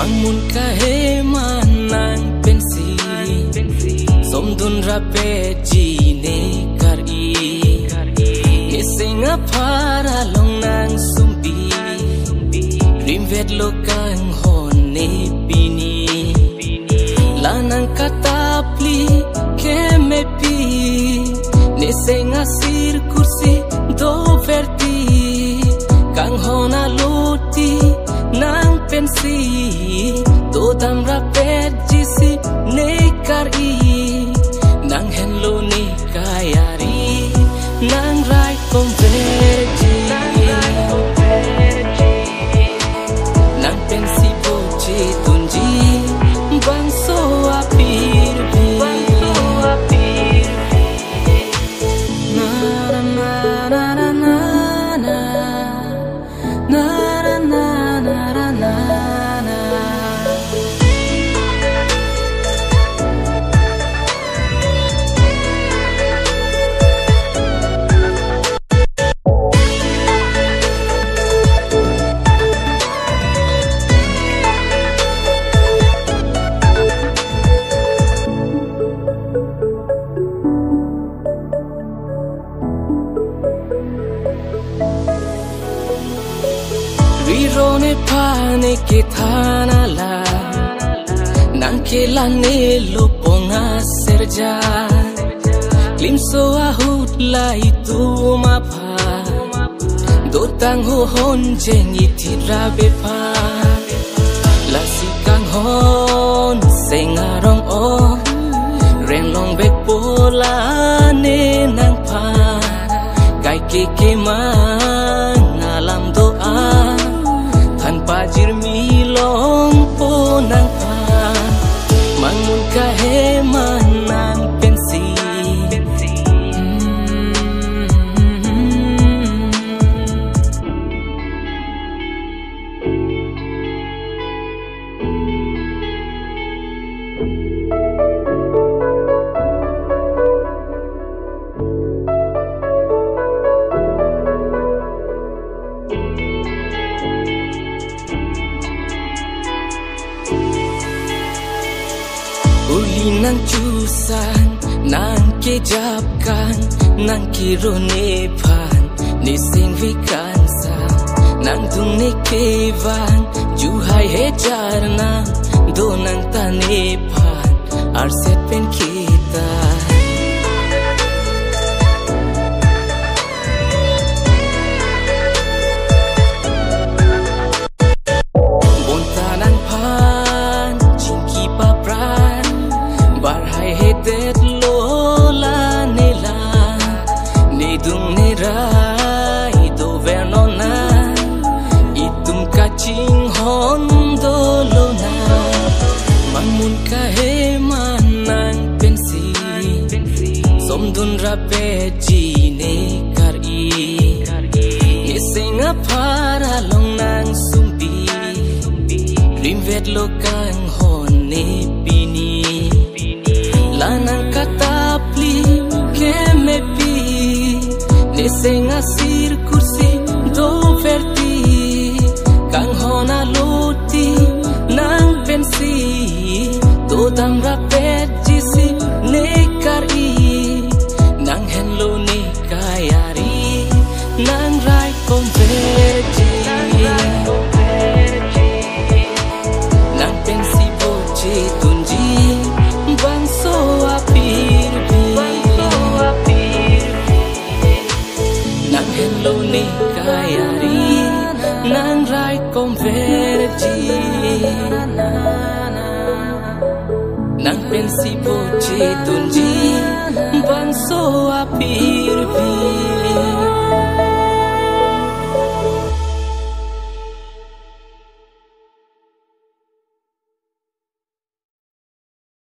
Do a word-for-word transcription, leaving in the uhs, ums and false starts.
Mangun kahe manang pensi Somdun rape jine kari Nisenga para long nang sumbi Rimvet lokang hone pini Lanang katapli kemepi Nisenga sir kursi do verti Kang hona loti nang pensi Do dam rapet jisi nekari Nang henlo ni kayari Nang rai konverji Nang pensi boche tunji Bangso apir bi Na na na na na na Na na na na na na Rirone pane ke thana la Nang ke la ne luponga serja Limso ahut la itu mapa Dotang ho hon jengi tira bepa La sikang hon sengarong o Ren long bek pola ne nang pa Kai ke ke mang alam doa Pajir milong po nang pa Mangun kahe manang pensi Uli nang chusan, nang kejapkan, nang kirone pan, ni sing vikan sang, nang dung ni kevan, juhai hejar nang, do nang tane pan, arset pen kita. Det lola nela ni dung ni rai do vernona itum kaching hon do lona mangun kahe manang pensi somdun rape jine kari nisenga para long nang sumbi rimvet lokang hone pini Lanang katapli kemepi Nisenga sir kursi do verti Kang hona loti nang pensi Do dam rapet jisi nekari Nang henlo ni kayari Nang rai konverji Nang pensi boche tunji Bangso apir bi Nang hello ni kayari Nang rai konverji Nang pensi boche tunji Bangso apir bi